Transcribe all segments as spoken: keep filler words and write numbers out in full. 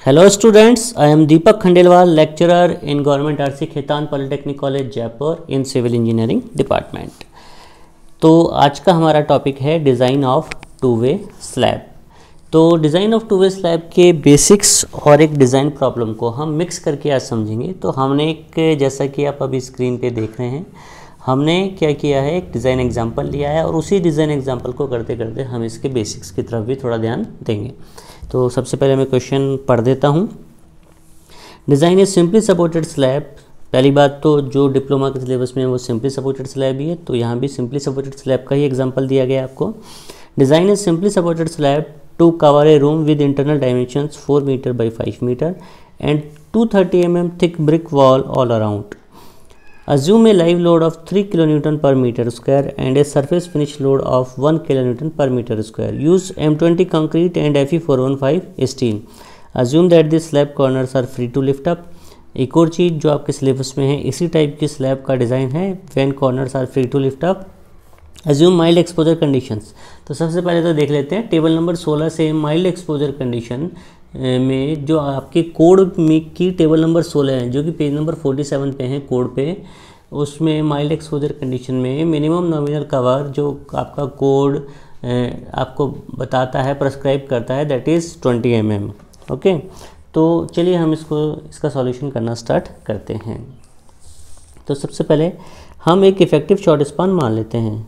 Hello students, I am Deepak Khandelwal, lecturer in Government R C Khetan polytechnic college Jaipur in civil engineering department. तो आज का हमारा topic है design of two way slab. तो design of two way slab के basics और एक design problem को हम मिक्स करके आज समझेंगे। तो हमने एक, जैसा कि आप अभी स्क्रीन पे देख रहे हैं, हमने क्या किया है, एक डिज़ाइन एग्जांपल लिया है और उसी डिज़ाइन एग्जांपल को करते करते हम इसके बेसिक्स की तरफ भी थोड़ा ध्यान देंगे। तो सबसे पहले मैं क्वेश्चन पढ़ देता हूँ। Design is simply supported slab. पहली बात तो जो डिप्लोमा के सिलेबस में है वो सिंपली सपोर्टेड स्लैब ही है, तो यहाँ भी सिंपली सपोर्टेड स्लैब का ही एग्जांपल दिया गया आपको। Design is simply supported slab to cover a room with internal dimensions four metre by five metre and two thirty M M thick brick wall all around. Assume a live load of three kilonewton per meter square and a surface finish load of one kilonewton per meter square. Use M twenty concrete and F E four fifteen steel. Assume that the slab corners are free to lift up. एक और चीज़ जो आपके syllabus में है, इसी type की slab का design है, when corners are free to lift up. Assume mild exposure conditions. तो सबसे पहले तो देख लेते हैं टेबल नंबर सोलह से माइल्ड एक्सपोजर कंडीशन में जो आपके कोड में की टेबल नंबर सोलह है, जो कि पेज नंबर सैंतालीस पे है कोड पे, उसमें माइल्ड एक्सपोजर कंडीशन में मिनिमम नॉमिनल कवर जो आपका कोड आपको बताता है, प्रेस्क्राइब करता है, that is twenty M M. Okay, तो चलिए हम इसको इसका सॉल्यूशन करना स्टार्ट करते हैं। तो सबसे पहले हम एक इफ़ेक्टिव शॉर्ट स्पान मान लेते हैं।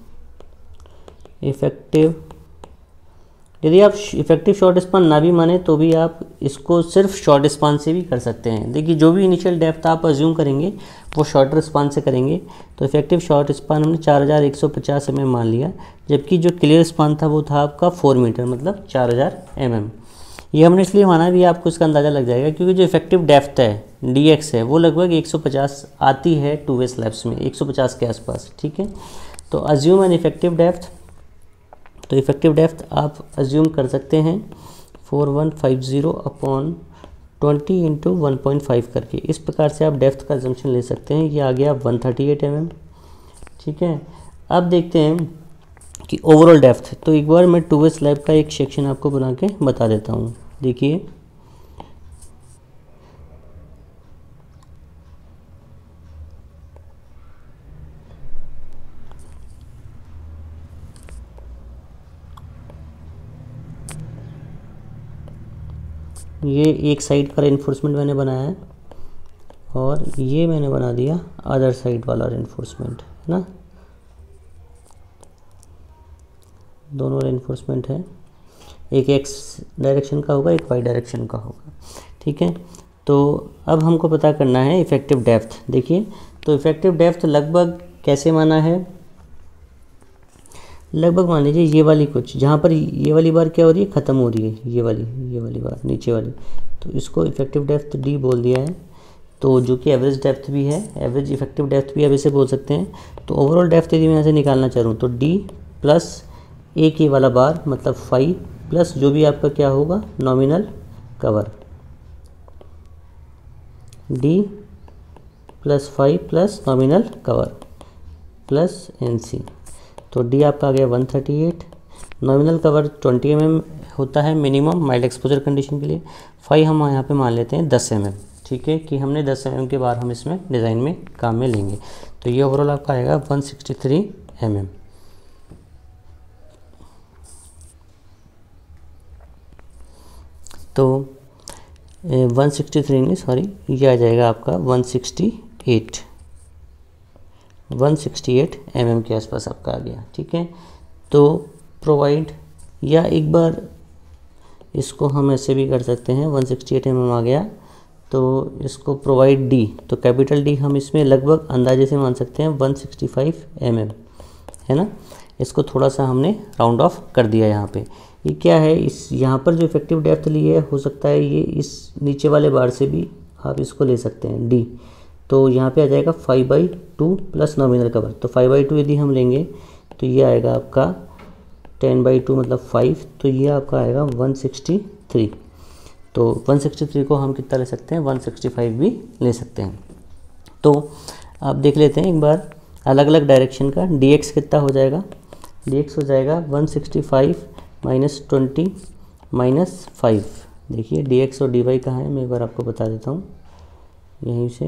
इफ़ेक्टिव, यदि आप इफेक्टिव शॉर्ट स्पान ना भी माने तो भी आप इसको सिर्फ शॉर्ट स्पान से भी कर सकते हैं। देखिए, जो भी इनिशियल डेप्थ आप अज्यूम करेंगे वो शॉर्टर स्पान से करेंगे। तो इफेक्टिव शॉर्ट स्पान हमने चार हज़ार एक सौ पचास एम एम मान लिया, जबकि जो क्लियर स्पान था वो था आपका फोर मीटर, मतलब चार हज़ार एम एम। ये हमने इसलिए माना भी, आपको इसका अंदाज़ा लग जाएगा, क्योंकि जो इफेक्टिव डेप्थ है डी एक्स है वो लगभग एक सौ पचास आती है टू वे स्लैब्स में, एक सौ पचास के आसपास। ठीक है, तो अज्यूम एन इफेक्टिव डेप्थ। तो इफेक्टिव डेप्थ आप अज्यूम कर सकते हैं four one five zero upon twenty into one point five करके। इस प्रकार से आप डेप्थ का अजम्पशन ले सकते हैं। ये आ गया one thirty eight M M. ठीक है, अब देखते हैं कि ओवरऑल डेप्थ। तो एक बार मैं टू वे स्लैब का एक सेक्शन आपको बना के बता देता हूँ। देखिए, ये एक साइड का रेनफोर्समेंट मैंने बनाया है और ये मैंने बना दिया अदर साइड वाला रेनफोर्समेंट, है ना। दोनों रेनफोर्समेंट है, एक एक्स डायरेक्शन का होगा, एक वाई डायरेक्शन का होगा। ठीक है, तो अब हमको पता करना है इफेक्टिव डेप्थ। देखिए, तो इफेक्टिव डेप्थ लगभग कैसे माना है, लगभग मान लीजिए ये वाली कुछ, जहाँ पर ये वाली बार क्या हो रही है, ख़त्म हो रही है, ये वाली ये वाली बार नीचे वाली, तो इसको इफेक्टिव डेप्थ डी बोल दिया है। तो जो कि एवरेज डेप्थ भी है, एवरेज इफेक्टिव डेप्थ भी आप इसे बोल सकते हैं। तो ओवरऑल डेप्थ यदि मैं यहाँ से निकालना चाह रहा हूँ तो डी प्लस एक ये वाला बार मतलब फाइव प्लस जो भी आपका क्या होगा nominal cover, D plus five plus nominal cover plus N C. तो डी आपका आ गया one thirty eight, nominal cover twenty M M होता है मिनिमम माइल्ड एक्सपोजर कंडीशन के लिए। फाइव हम यहाँ पे मान लेते हैं दस एम एम। ठीक है, कि हमने दस एम एम के बार हम इसमें डिज़ाइन में काम में लेंगे। तो ये ओवरऑल आपका आएगा one sixty three M M. तो वन सिक्सटी थ्री नहीं, सॉरी, ये आ जाएगा आपका one sixty eight, one sixty eight M M के आसपास आपका आ गया। ठीक है, तो प्रोवाइड, या एक बार इसको हम ऐसे भी कर सकते हैं, one sixty eight M M आ गया तो इसको प्रोवाइड डी, तो कैपिटल डी हम इसमें लगभग अंदाजे से मान सकते हैं one sixty five M M, है ना। इसको थोड़ा सा हमने राउंड ऑफ कर दिया यहाँ पे। ये क्या है, इस यहाँ पर जो इफेक्टिव डेप्थ ली है, हो सकता है ये इस नीचे वाले बार से भी आप इसको ले सकते हैं डी। तो यहाँ पे आ जाएगा five by two plus nominal cover. तो फाइव बाई टू यदि हम लेंगे तो ये आएगा आपका टेन बाई टू मतलब फाइव, तो ये आपका आएगा वन सिक्सटी थ्री। तो वन सिक्सटी थ्री को हम कितना ले सकते हैं, वन सिक्सटी फाइव भी ले सकते हैं। तो आप देख लेते हैं एक बार अलग अलग डायरेक्शन का डी एक्स कितना हो जाएगा, डी एक्स हो जाएगा one sixty five minus twenty minus five, देखिए डी एक्स और डी वाई कहाँ है, मैं एक बार आपको बता देता हूँ। यहीं से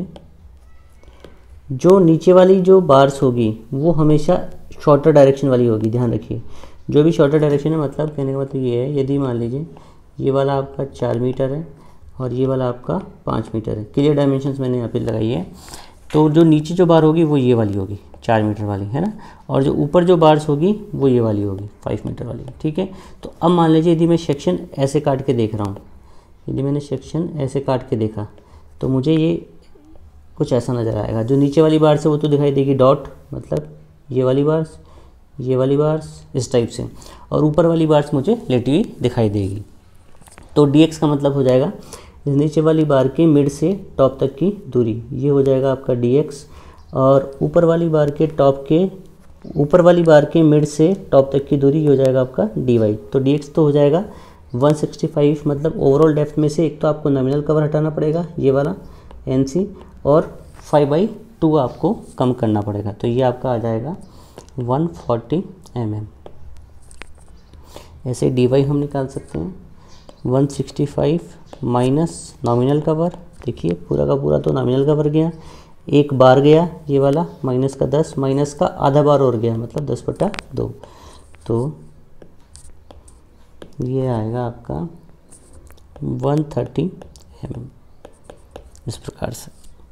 जो नीचे वाली जो बार्स होगी वो हमेशा शॉर्टर डायरेक्शन वाली होगी, ध्यान रखिए। जो भी शॉर्टर डायरेक्शन है, मतलब कहने का मतलब ये है, यदि मान लीजिए ये वाला आपका चार मीटर है और ये वाला आपका पाँच मीटर है, क्लियर डायमेंशंस मैंने यहाँ पे लगाई है, तो जो नीचे जो बार होगी वो ये वाली होगी चार मीटर वाली, है ना, और जो ऊपर जो बार्स होगी वो ये वाली होगी फाइव मीटर वाली, ठीक है। तो अब मान लीजिए यदि मैं सेक्शन ऐसे काट के देख रहा हूँ, यदि मैंने सेक्शन ऐसे काट के देखा तो मुझे ये कुछ ऐसा नज़र आएगा। जो नीचे वाली बार्स है वो तो दिखाई देगी डॉट, मतलब ये वाली बार्स, ये वाली बार्स इस टाइप से, और ऊपर वाली बार्स मुझे लेटी हुई दिखाई देगी। तो डी एक्स का मतलब हो जाएगा नीचे वाली बार के मिड से टॉप तक की दूरी, ये हो जाएगा आपका डी एक्स, और ऊपर वाली बार के टॉप के ऊपर वाली बार के मिड से टॉप तक की दूरी, ये हो जाएगा आपका डी वाई। तो डी एक्स तो हो जाएगा वन सिक्सटी फाइव, मतलब ओवरऑल डेप्थ में से एक तो आपको नॉमिनल कवर हटाना पड़ेगा ये वाला एन सी, और फाइव बाई टू आपको कम करना पड़ेगा, तो ये आपका आ जाएगा वन फोर्टी एम एम। ऐसे डी वाई हम निकाल सकते हैं one sixty five minus nominal cover, देखिए पूरा का पूरा तो नॉमिनल कवर गया, एक बार गया ये वाला माइनस का दस, माइनस का आधा बार और गया, मतलब दस बटा दो, तो ये आएगा आपका वन थर्टी एम एम, इस प्रकार से,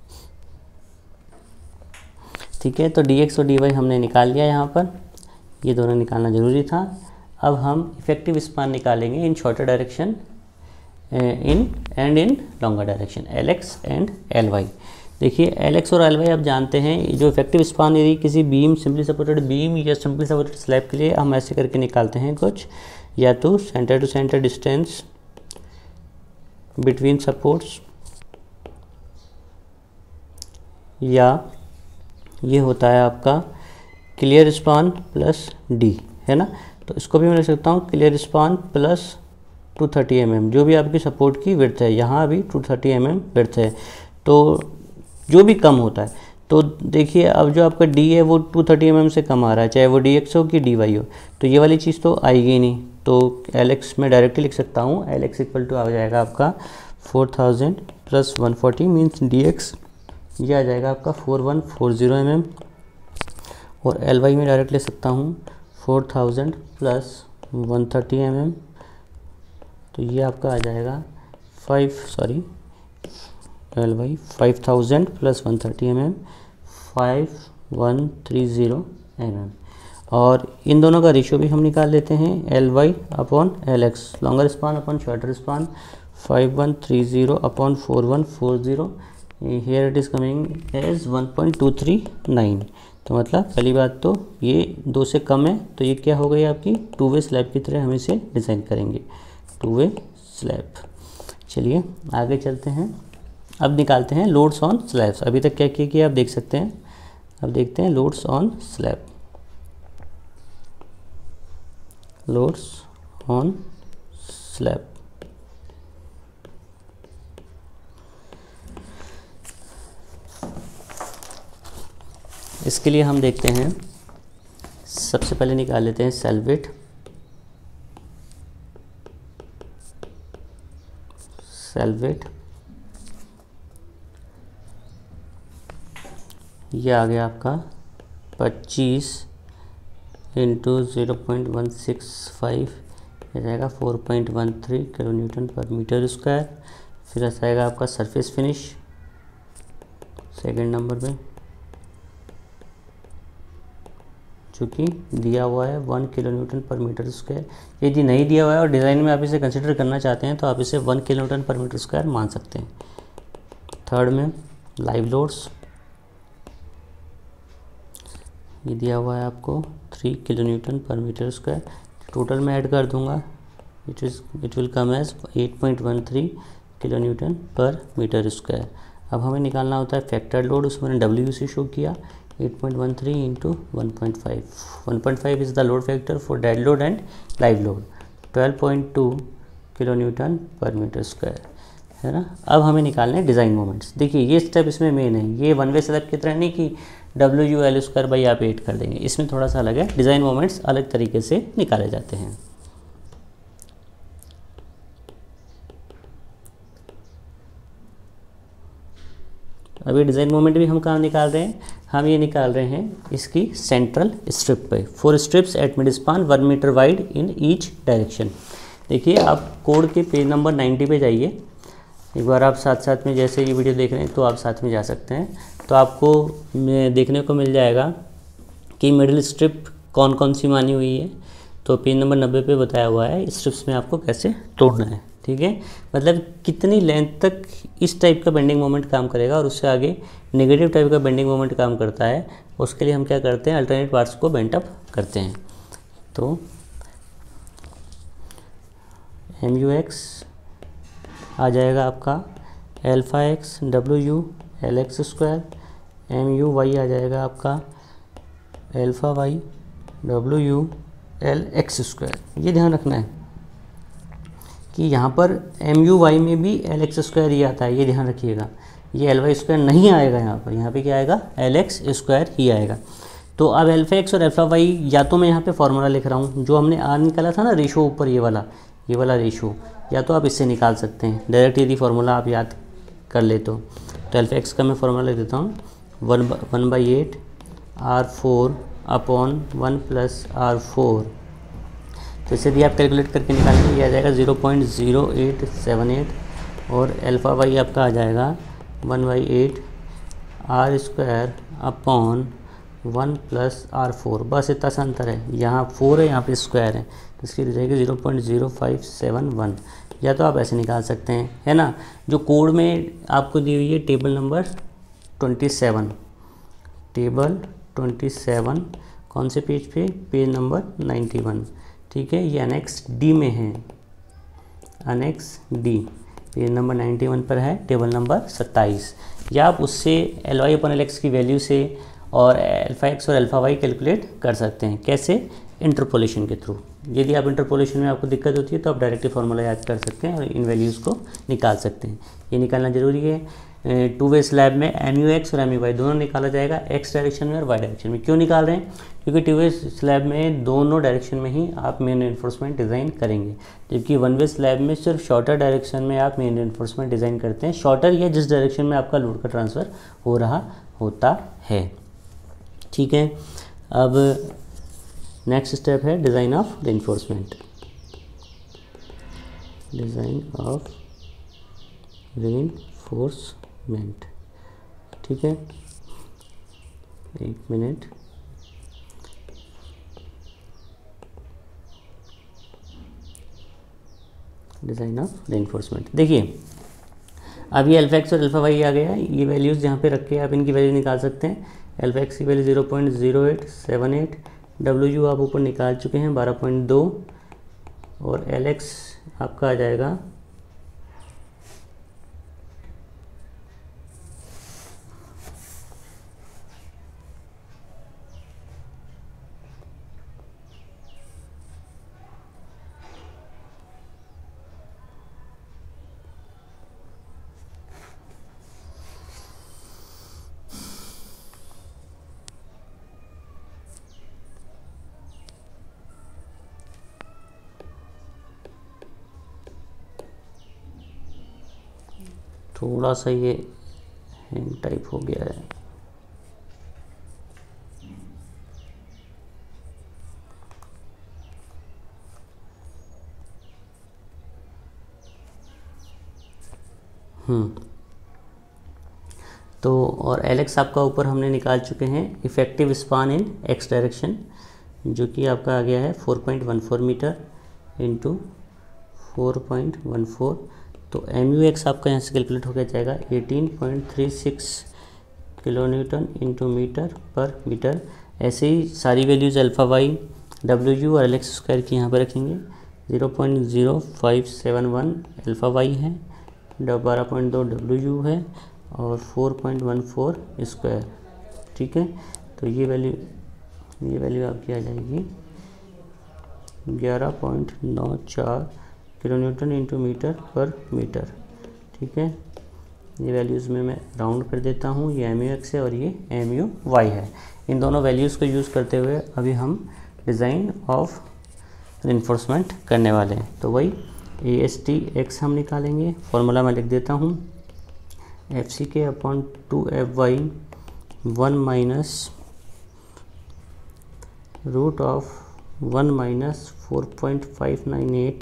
ठीक है। तो डी एक्स और डी वाई हमने निकाल लिया यहाँ पर, ये दोनों निकालना ज़रूरी था। अब हम इफेक्टिव स्पान निकालेंगे in shorter direction in and in longer direction, L X and L Y. देखिए एल एक्स और एल वाई आप जानते हैं, जो इफेक्टिव स्पान यदि किसी बीम, सिंपली सपोर्टेड बीम या सिंपली सपोर्टेड स्लैब के लिए हम ऐसे करके निकालते हैं कुछ, या तो centre to centre distance between supports, या ये होता है आपका क्लियर स्पान प्लस डी, है ना। तो इसको भी मैं लिख सकता हूँ clear span plus two thirty M M, जो भी आपकी सपोर्ट की विड्थ है, यहाँ भी two thirty M M width है, तो जो भी कम होता है, तो देखिए अब जो आपका डी है वो टू थर्टी एम एम से कम आ रहा है, चाहे वो डी एक्स हो कि डी वाई हो, तो ये वाली चीज़ तो आएगी नहीं, तो एल एक्स में डायरेक्टली लिख सकता हूँ, एल एक्स इक्वल टू आ जाएगा आपका four thousand plus one forty means D X, ये आ जाएगा आपका four one four zero M M, और एल वाई में डायरेक्ट ले सकता हूँ four thousand plus one thirty M M, तो ये आपका आ जाएगा five sorry L Y five thousand plus one thirty M M, five one three zero M M, और इन दोनों का रेशियो भी हम निकाल लेते हैं, L Y upon L X, longer span upon shorter span, five one three zero upon four one four zero, here it is coming as one point two three nine. तो मतलब पहली बात तो ये दो से कम है, तो ये क्या हो गई आपकी टू वे स्लैब की तरह हम इसे डिज़ाइन करेंगे, टू वे स्लैब। चलिए आगे चलते हैं, अब निकालते हैं लोड्स ऑन स्लैब्स। अभी तक क्या किया किया आप देख सकते हैं, अब देखते हैं loads on slab, loads on slab. इसके लिए हम देखते हैं, सबसे पहले निकाल लेते हैं सेल वेट, सेल वेट ये आ गया आपका पच्चीस into zero point one six five, ये जाएगा four point one three kilo newton per metre square. फिर ऐसा आएगा आपका सरफेस फिनिश सेकंड नंबर पे, चूँकि दिया हुआ है one kilo newton per metre square. यदि नहीं दिया हुआ है और डिज़ाइन में आप इसे कंसिडर करना चाहते हैं तो आप इसे one kilo newton per metre square मान सकते हैं। थर्ड में लाइव लोड्स, ये दिया हुआ है आपको three kilo newton per metre square, total में ऐड कर दूंगा, it is it will come as eight point one three kilo newton per metre square. अब हमें निकालना होता है फैक्टर लोड, उसमें मैंने डब्ल्यू से शो किया eight point one three into one point five, one point five is the load factor for dead load and live load, twelve point two kilo newton per metre square, है ना। अब हमें निकालने हैं design moments. देखिए ये step इसमें main है, ये वन वे स्लैब की तरह नहीं कि W U L square by आप एट कर देंगे, इसमें थोड़ा सा अलग है, डिज़ाइन मोमेंट्स अलग तरीके से निकाले जाते हैं। अभी डिज़ाइन मोमेंट भी हम कहाँ निकाल रहे हैं, हम ये निकाल रहे हैं इसकी सेंट्रल स्ट्रिप पे। For strips at mid span one metre wide in each direction. देखिए आप कोड के पेज नंबर नाइन्टी पे जाइए, एक बार आप साथ साथ में जैसे ये वीडियो देख रहे हैं तो आप साथ में जा सकते हैं, तो आपको देखने को मिल जाएगा कि मिडिल स्ट्रिप कौन कौन सी मानी हुई है। तो पेज नंबर नब्बे पे बताया हुआ है स्ट्रिप्स में आपको कैसे तोड़ना है, ठीक है। मतलब कितनी लेंथ तक इस टाइप का बेंडिंग मोमेंट काम करेगा और उससे आगे नेगेटिव टाइप का बेंडिंग मोमेंट काम करता है, उसके लिए हम क्या करते हैं, अल्टरनेट पार्ट्स को बेंट अप करते हैं। तो एम यू एक्स आ जाएगा आपका alpha X W U L X square, M U Y आ जाएगा आपका alpha Y W U L X square. ये ध्यान रखना है कि यहाँ पर एम यू वाई में भी एल एक्स स्क्वायर ही आता है, ये ध्यान रखिएगा। ये एल वाई स्क्वायर नहीं आएगा यहाँ पर, यहाँ पे क्या आएगा, एल एक्स स्क्वायर ही आएगा। तो अब एल्फा एक्स और एल्फा वाई, या तो मैं यहाँ पे फॉर्मूला लिख रहा हूँ, जो हमने आर निकाला था ना रेशो ऊपर, ये वाला ये वाला रेशो, या तो आप इससे निकाल सकते हैं डायरेक्ट, यदि फार्मूला आप याद कर ले तो। तो एल्फा एक्स का मैं फार्मूला लिख देता हूँ, one one by eight R four upon one plus R four. तो इसे भी आप कैलकुलेट करके निकालेंगे, ये आ जाएगा zero point zero eight seven eight, और एल्फ़ा वाई आपका आ जाएगा one by eight R square upon one plus R four. बस इतना सा अंतर है, यहाँ फोर है यहाँ पे स्क्वायर है, तो इसकी हो जाएगी zero point zero five seven one. या तो आप ऐसे निकाल सकते हैं, है ना। जो कोड में आपको दी हुई है table number twenty seven, table twenty seven कौन से पेज पे, पेज नंबर नाइन्टी वन, ठीक है। ये अनेक्स डी में है, annex D page number ninety one पर है, टेबल नंबर सत्ताईस। या आप उससे L Y upon L X की वैल्यू से और एल्फा एक्स और एल्फा वाई कैलकुलेट कर सकते हैं। कैसे, इंटरपोलेशन के थ्रू। यदि आप इंटरपोलेशन में आपको दिक्कत होती है तो आप डायरेक्टली फार्मूला याद कर सकते हैं और इन वैल्यूज़ को निकाल सकते हैं। ये निकालना ज़रूरी है। टू वे स्लैब में एम यू एक्स और एम यू वाई दोनों निकाला जाएगा, एक्स डायरेक्शन में और वाई डायरेक्शन में। क्यों निकाल रहे हैं, क्योंकि टू वे स्लैब में दोनों डायरेक्शन में ही आप मेन रेनफोर्समेंट डिज़ाइन करेंगे, जबकि वन वे स्लैब में सिर्फ शॉर्टर डायरेक्शन में आप मेन रेनफोर्समेंट डिज़ाइन करते हैं, शॉर्टर या जिस डायरेक्शन में आपका लोड का ट्रांसफ़र हो रहा होता है, ठीक है। अब नेक्स्ट स्टेप है design of reinforcement, design of reinforcement, ठीक है। एक मिनट, डिज़ाइन ऑफ रेनफोर्समेंट। देखिए अब ये अल्फा एक्स और अल्फा वाई आ गया है, ये वैल्यूज़ यहाँ पे रख के आप इनकी वैल्यू निकाल सकते हैं। अल्फा एक्स की value zero point zero eight seven eight, W U आप ऊपर निकाल चुके हैं बारह पॉइंट दो, और एल एक्स आपका आ जाएगा थोड़ा सा ये हैंग टाइप हो गया है, हम्म तो और एल एक्स आपका ऊपर हमने निकाल चुके हैं, effective span in X direction, जो कि आपका आ गया है four point one four meter into four point one four. तो एम यू एक्स आपका यहाँ से कैलकुलेट हो गया जाएगा eighteen point three six kilo newton into meter पर मीटर। ऐसे ही सारी values alpha Y W U और एल एक्स स्क्वायर की यहाँ पर रखेंगे। Zero point zero five seven one alpha Y है, बारह पॉइंट दो डब्ल्यू यू है, और four point one four square, ठीक है। तो ये वैल्यू ये वैल्यू आपकी आ जाएगी ग्यारह पॉइंट नौ चार किलो न्यूटन इंटू मीटर पर मीटर, ठीक है। ये वैल्यूज़ में मैं राउंड कर देता हूँ, ये एम यू एक्स है और ये एम यू वाई है। इन दोनों वैल्यूज़ को यूज़ करते हुए अभी हम डिज़ाइन ऑफ रेनफोर्समेंट करने वाले हैं। तो वही ए एस टी एक्स हम निकालेंगे, फॉर्मूला मैं लिख देता हूँ, F C K upon two F Y one minus root of one minus four point five nine eight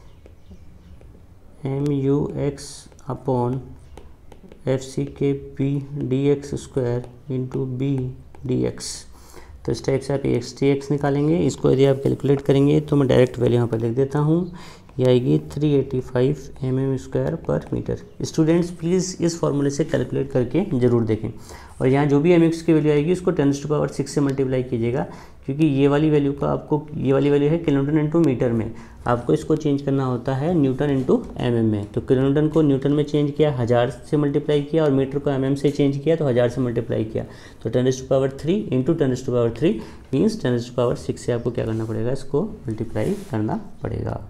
M U X upon F C K B D X square into B D X. तो इस type से आप x T x निकालेंगे। इसको यदि आप calculate करेंगे तो मैं डायरेक्ट वैल्यू यहाँ पर लिख देता हूँ, ये आएगी three eighty five M M square पर मीटर। स्टूडेंट्स प्लीज़ इस फॉर्मूले से कैलकुलेट करके ज़रूर देखें, और यहाँ जो भी एम एक्स की वैल्यू आएगी उसको टेन टू पावर सिक्स से मल्टीप्लाई कीजिएगा, क्योंकि ये वाली वैल्यू का आपको, ये वाली वैल्यू है किलोमीटर इंटू मीटर में, आपको इसको चेंज करना होता है न्यूटन इंटू एम एम में। तो किलोमीटर को न्यूटन में चेंज किया, हज़ार से मल्टीप्लाई किया, और मीटर को एम एम से चेंज किया तो हज़ार से मल्टीप्लाई किया। तो ten to power three into ten to power three means ten to power six से आपको क्या करना पड़ेगा, इसको मल्टीप्लाई करना पड़ेगा।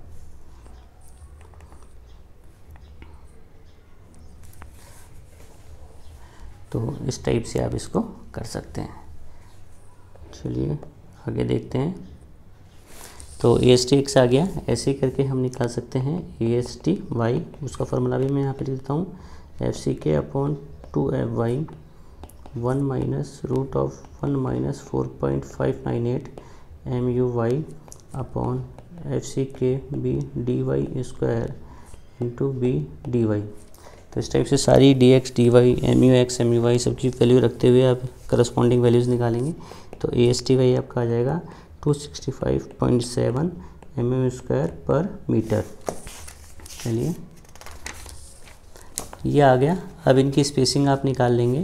तो इस टाइप से आप इसको कर सकते हैं। चलिए आगे देखते हैं। तो ए एस टी एक्स आ गया, ऐसे ही करके हम निकाल सकते हैं ए एस टी वाई। उसका फॉर्मूला भी मैं यहाँ पे लिखता हूँ, F C K upon two F Y one minus root of one minus four point five nine eight M U Y upon F C K B D Y square into B D Y. तो इस type से सारी D X D Y M U X M U Y सब चीज़ value रखते हुए आप corresponding values निकालेंगे। तो ए एस टी वाई आपका आ जाएगा two sixty five point seven M M square पर मीटर। चलिए ये आ गया। अब इनकी स्पेसिंग आप निकाल लेंगे,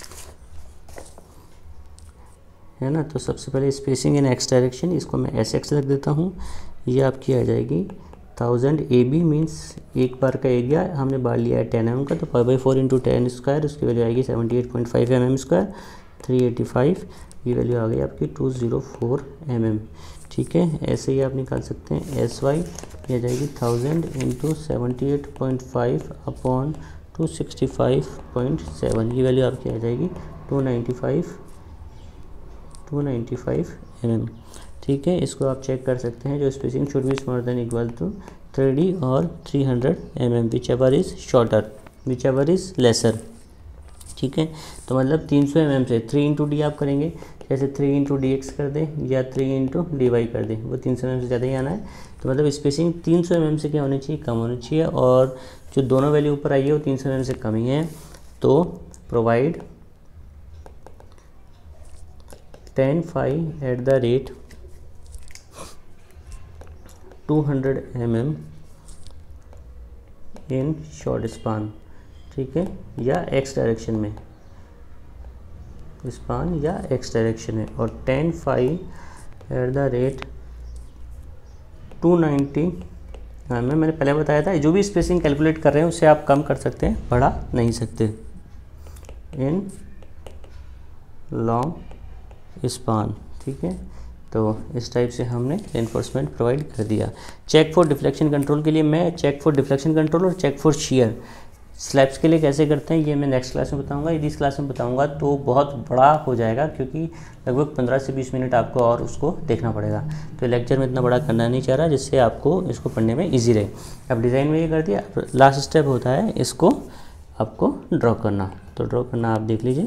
है ना। तो सबसे पहले स्पेसिंग इन एक्स डायरेक्शन, इसको मैं एस एक्स रख देता हूँ। ये आपकी आ जाएगी थाउजेंड ए बी मीन्स एक बार का एरिया हमने बार लिया है टेन एम एम का, तो five by four into ten square, उसकी वैल्यू आएगी seventy eight point five M M square, three eighty five, ये वैल्यू आ गई आपकी two zero four M M. ठीक है, ऐसे ही आप निकाल सकते हैं एस वाई, ये आ जाएगी thousand into seventy eight point five upon two sixty five point seven, ये वैल्यू आपकी आ जाएगी two ninety five two ninety five M M. ठीक है, इसको आप चेक कर सकते हैं। जो spacing should be smaller than equal to three D और three hundred M M, whichever is shorter, whichever is lesser. ठीक है, तो मतलब तीन सौ एम एम से थ्री इंटू डी आप करेंगे, जैसे थ्री इंटू डी एक्स कर दें या थ्री इंटू डी वाई कर दें, वो तीन सौ एम एम से ज़्यादा ही आना है। तो मतलब स्पेसिंग तीन सौ एम एम से क्या होनी चाहिए, कम होनी चाहिए, और जो दोनों वैल्यू ऊपर आई है वो तीन सौ एम एम से कम ही है। तो provide ten five at the rate two hundred M M in short span. ठीक है, या एक्स डायरेक्शन में स्पान या एक्स डायरेक्शन में, और ten five at the rate two ninety M M. मैंने पहले बताया था, जो भी स्पेसिंग कैलकुलेट कर रहे हैं उससे आप कम कर सकते हैं, बढ़ा नहीं सकते, इन लॉन्ग स्पान। ठीक है, तो इस टाइप से हमने रेनफोर्समेंट प्रोवाइड कर दिया। चेक फॉर डिफ्लेक्शन कंट्रोल के लिए मैं चेक फॉर डिफ्लेक्शन कंट्रोल और चेक फॉर शियर स्लैब्स के लिए कैसे करते हैं ये मैं नेक्स्ट क्लास में बताऊंगा। यदि इस क्लास में बताऊंगा तो बहुत बड़ा हो जाएगा, क्योंकि लगभग पंद्रह से बीस मिनट आपको और उसको देखना पड़ेगा। तो लेक्चर में इतना बड़ा करना नहीं चाह रहा, जिससे आपको इसको पढ़ने में ईजी रहे। अब डिज़ाइन में ये कर दिया, लास्ट स्टेप होता है इसको आपको ड्रॉ करना। तो ड्रॉ करना आप देख लीजिए।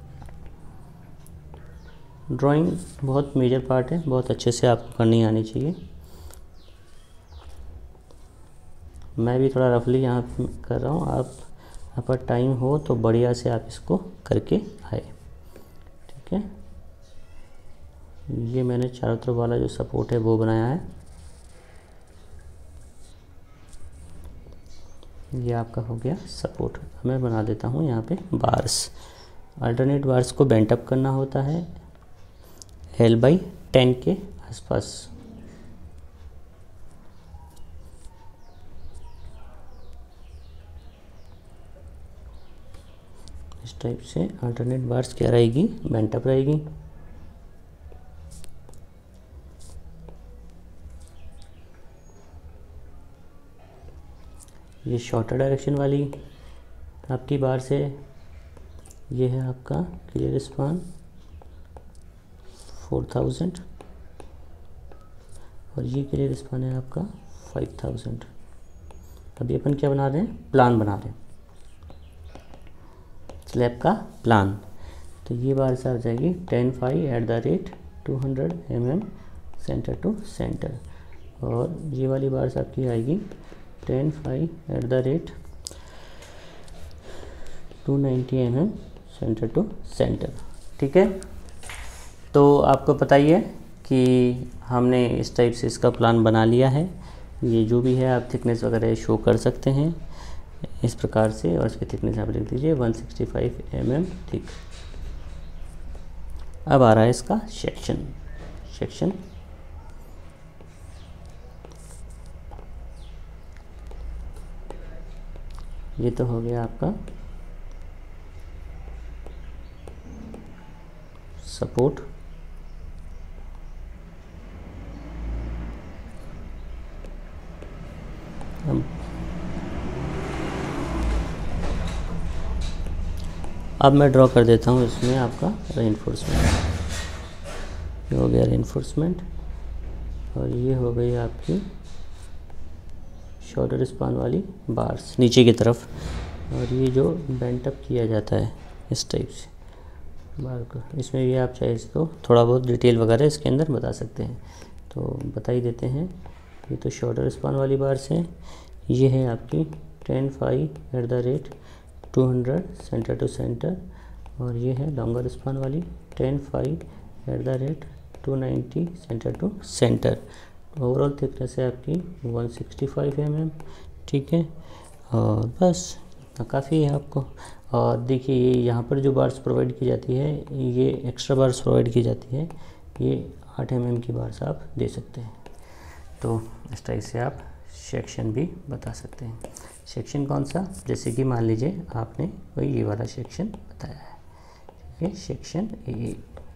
ड्राइंग बहुत मेजर पार्ट है, बहुत अच्छे से आपको करनी आनी चाहिए। मैं भी थोड़ा रफली यहाँ कर रहा हूँ, आप यहाँ पर टाइम हो तो बढ़िया से आप इसको करके आए। ठीक है, ये मैंने चारों तरफ वाला जो सपोर्ट है वो बनाया है। ये आपका हो गया सपोर्ट। मैं बना देता हूँ यहाँ पे बार्स। अल्टरनेट बार्स को बेंट अप करना होता है एल बाई टेन के आसपास। इस टाइप से अल्टरनेट बार्स क्या रहेगी, बेंट अप रहेगी। ये शॉर्टर डायरेक्शन वाली आपकी बार्स है। ये है आपका क्लियर स्पान फोर थाउजेंड, और ये क्लियर स्पान है आपका फाइव थाउजेंड। अभी अपन क्या बना रहे हैं, प्लान बना रहे हैं। स्लैब का प्लान। तो ये बार से आ जाएगी ten five at the rate two hundred M M center to center, और ये वाली बार से आपकी आएगी ten five at the rate two ninety M M center to center. ठीक है, तो आपको पता ही है कि हमने इस टाइप से इसका प्लान बना लिया है। ये जो भी है आप थिकनेस वगैरह शो कर सकते हैं इस प्रकार से, और इसकी थिकनेस आप लिख दीजिए one sixty five M M thick. अब आ रहा है इसका सेक्शन। सेक्शन ये तो हो गया आपका सपोर्ट। अब मैं ड्रॉ कर देता हूँ इसमें आपका रेइंफोर्समेंट। ये हो गया रेइंफोर्समेंट, और ये हो गई आपकी शोल्डर स्पान वाली बार्स नीचे की तरफ, और ये जो बेंट अप किया जाता है इस टाइप से बार को, इसमें भी आप चाहे तो थोड़ा बहुत डिटेल वगैरह इसके अंदर बता सकते हैं। तो बता ही देते हैं। ये तो शोल्डर स्पान वाली बार्स है, ये है आपकी ten five at the rate two hundred center to center, और ये है लॉन्गर स्पान वाली ten five at the rate two ninety center to center. Overall thickness है आपकी one sixty five M M. ठीक है, और बस काफ़ी है आपको। और देखिए ये यहाँ पर जो बार्स प्रोवाइड की जाती है, ये एक्स्ट्रा बार्स प्रोवाइड की जाती है, ये आठ एम एम की बार्स आप दे सकते हैं। तो इस टाइप से आप सेक्शन भी बता सकते हैं। सेक्शन कौन सा, जैसे कि मान लीजिए आपने कोई ये वाला सेक्शन बताया है, ठीक है, सेक्शन ए।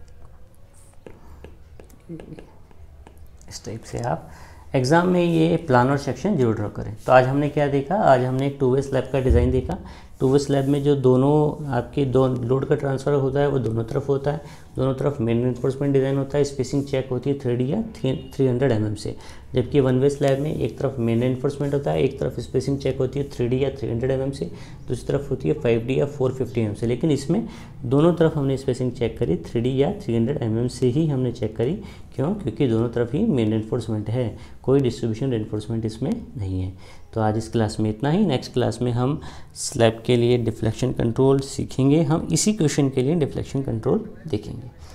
इस टाइप से आप एग्ज़ाम में ये प्लान और सेक्शन जरूर ड्रॉ करें। तो आज हमने क्या देखा, आज हमने एक टू वे स्लैब का डिज़ाइन देखा। टू वे स्लैब में जो दोनों आपके दो लोड का ट्रांसफ़र होता है वो दोनों तरफ होता है, दोनों तरफ मेन रेनफोर्समेंट डिज़ाइन होता है, स्पेसिंग चेक होती है थ्री डी या थ्री हंड्रेड एम एम से। जबकि वन वे स्लैब में एक तरफ मेन रेनफोर्समेंट होता है, एक तरफ स्पेसिंग चेक होती है थ्री डी या थ्री हंड्रेड एम एम से, दूसरी तरफ होती है फाइव डी या फोर फिफ्टी एम एम से। लेकिन इसमें दोनों तरफ हमने स्पेसिंग चेक करी थ्री डी या थ्री हंड्रेड एम एम से ही हमने चेक करी। क्यों? क्योंकि दोनों तरफ ही मेन रेनफोर्समेंट है, कोई डिस्ट्रीब्यूशन रेनफोर्समेंट इसमें नहीं है। तो आज इस क्लास में इतना ही। नेक्स्ट क्लास में हम स्लैब के लिए डिफ्लेक्शन कंट्रोल सीखेंगे। हम इसी क्वेश्चन के लिए डिफ्लेक्शन कंट्रोल देखेंगे।